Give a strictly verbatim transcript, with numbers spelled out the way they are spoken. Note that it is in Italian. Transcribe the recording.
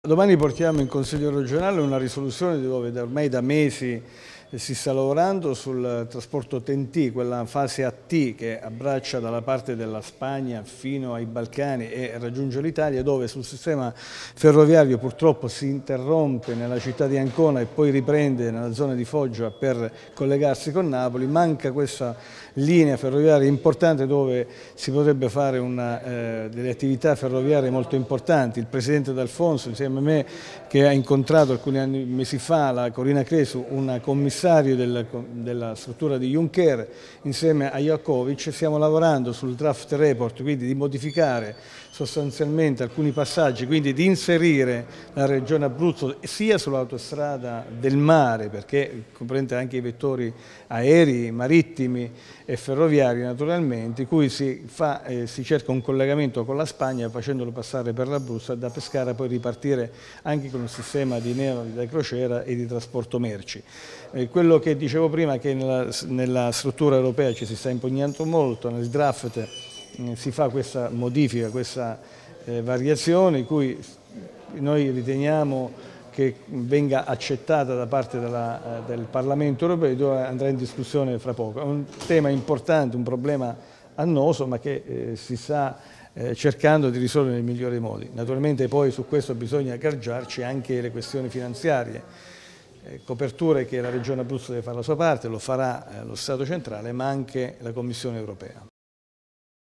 Domani portiamo in Consiglio regionale una risoluzione dove ormai da mesi si sta lavorando sul trasporto T N T, quella fase A T che abbraccia dalla parte della Spagna fino ai Balcani e raggiunge l'Italia, dove sul sistema ferroviario purtroppo si interrompe nella città di Ancona e poi riprende nella zona di Foggia per collegarsi con Napoli. Manca questa linea ferroviaria importante dove si potrebbe fare una, eh, delle attività ferroviarie molto importanti. Il Presidente D'Alfonso insieme a me, che ha incontrato alcuni anni, mesi fa la Corina Cresu, una commissario del, della struttura di Juncker, insieme a Jakovic, stiamo lavorando sul draft report, quindi di modificare sostanzialmente alcuni passaggi, quindi di inserire la Regione Abruzzo sia sull'autostrada del mare, perché comprende anche i vettori aerei, marittimi e ferroviari naturalmente, in cui si, fa, eh, si cerca un collegamento con la Spagna facendolo passare per l'Abruzzo e da Pescara poi ripartire anche con un sistema di navi da crociera e di trasporto merci. Eh, quello che dicevo prima, che nella, nella struttura europea ci si sta impegnando molto, nel draft eh, si fa questa modifica, questa eh, variazione, in cui noi riteniamo che venga accettata da parte della, eh, del Parlamento europeo, dove andrà in discussione fra poco. È un tema importante, un problema annoso, ma che eh, si sta eh, cercando di risolvere nei migliori modi. Naturalmente poi su questo bisogna gargiarci anche le questioni finanziarie, eh, coperture che la Regione Abruzzo deve fare la sua parte, lo farà eh, lo Stato centrale, ma anche la Commissione europea.